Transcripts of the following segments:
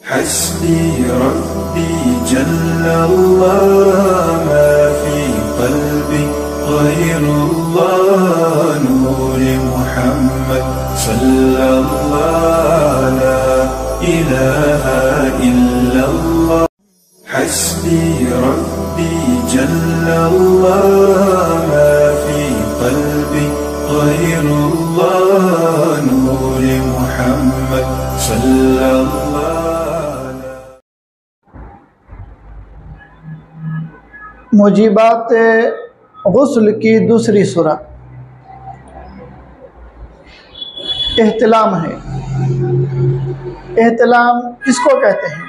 हस्बी रब्बी जल्लल्लाह मा फी क़ल्बी ग़ैरुल्लाह नूर मुहम्मद सल्लल्लाह ला इलाहा इल्लल्लाह। हस्बी रब्बी जल्लल्लाह मा फी क़ल्बी ग़ैरुल्लाह नूर मुहम्मद सल्लल्लाह। मुजीबात गुस्ल की दूसरी सूरत एहतिलाम है। एहतिलाम किसको कहते हैं?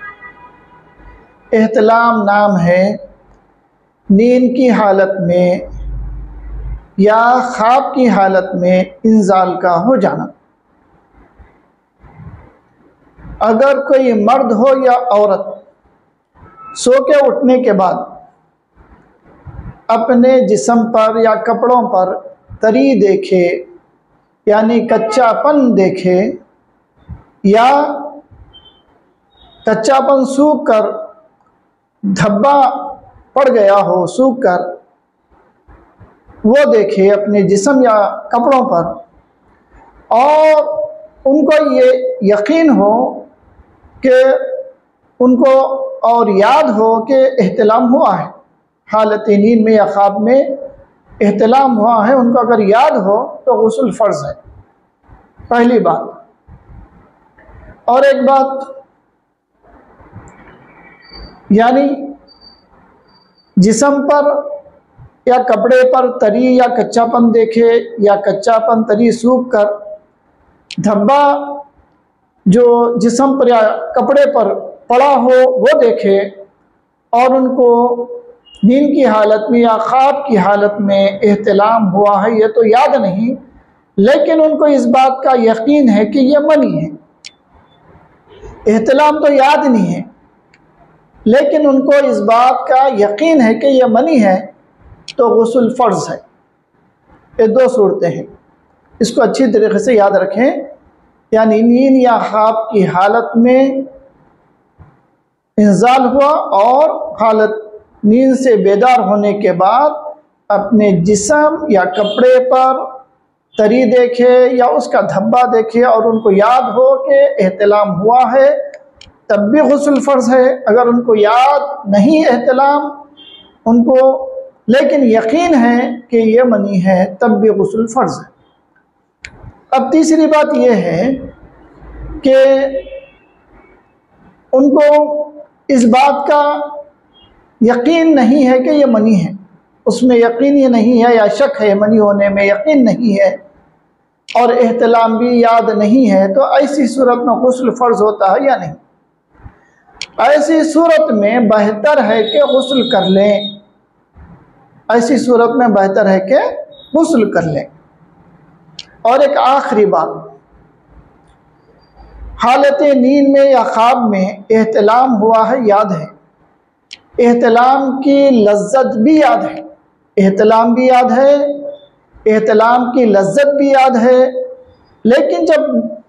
एहतिलाम नाम है नींद की हालत में या ख्वाब की हालत में इंजाल का हो जाना। अगर कोई मर्द हो या औरत सो के उठने के बाद अपने जिस्म पर या कपड़ों पर तरी देखे यानी कच्चापन देखे या कच्चापन सूख कर धब्बा पड़ गया हो, सूख कर वो देखे अपने जिस्म या कपड़ों पर और उनको ये यकीन हो कि उनको और याद हो कि एहतिलाम हुआ है, हालत नींद में या ख्वाब में एहतिलाम हुआ है, उनको अगर याद हो तो गुस्ल फ़र्ज़ है, पहली बात। और एक बात यानी जिस्म पर या कपड़े पर तरी या कच्चापन देखे या कच्चापन तरी सूख कर धब्बा जो जिस्म पर या कपड़े पर पड़ा हो वो देखे और उनको नींद की हालत में या ख्वाब की हालत में एहतिलाम हुआ है, ये तो याद नहीं, लेकिन उनको इस बात का यकीन है कि ये मनी है। एहतिलाम तो याद नहीं है, लेकिन उनको इस बात का यकीन है कि ये मनी है, तो गुस्ल फ़र्ज़ है। ये दो सूरतें हैं, इसको अच्छी तरीके से याद रखें। यानी नींद या ख्वाब की हालत में इंजाल हुआ और हालत नींद से बेदार होने के बाद अपने जिस्म या कपड़े पर तरी देखे या उसका धब्बा देखे और उनको याद हो कि एहतिलाम हुआ है, तब भी गुस्ल फ़र्ज़ है। अगर उनको याद नहीं एहतिलाम उनको लेकिन यकीन है कि ये मनी है, तब भी गुस्ल फ़र्ज़ है। अब तीसरी बात यह है कि उनको इस बात का यकीन नहीं है कि ये मनी है, उसमें यकीन ही नहीं है या शक है, मनी होने में यकीन नहीं है और एहतिलाम भी याद नहीं है, तो ऐसी सूरत में गुस्ल फ़र्ज़ होता है या नहीं? ऐसी सूरत में बेहतर है कि गुस्ल कर लें, ऐसी सूरत में बेहतर है कि गुस्ल कर लें। और एक आखिरी बात, हालत नींद में या ख्वाब में एहतिलाम हुआ है, याद है, एहतिलाम की लज्जत भी याद है, एहतिलाम भी याद है, एहतिलाम की लज्जत भी याद है, लेकिन जब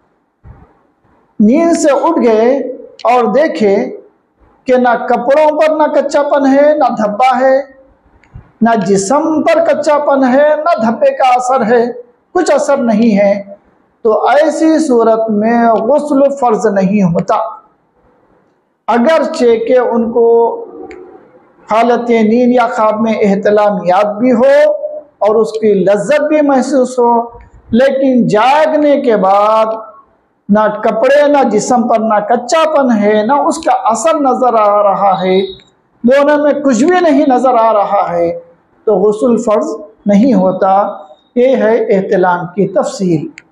नींद से उठ गए और देखे कि ना कपड़ों पर ना कच्चापन है, ना धब्बा है, ना जिस्म पर कच्चापन है, ना धब्बे का असर है, कुछ असर नहीं है, तो ऐसी सूरत में गुस्ल फ़र्ज़ नहीं होता। अगरचे कि उनको हालत नींद या ख्वाब में एहतिलाम याद भी हो और उसकी लज्जत भी महसूस हो, लेकिन जागने के बाद ना कपड़े ना जिस्म पर ना कच्चापन है, ना उसका असर नज़र आ रहा है, दोनों में कुछ भी नहीं नज़र आ रहा है, तो गुस्ल फ़र्ज़ नहीं होता। ये है एहतिलाम की तफ़सील।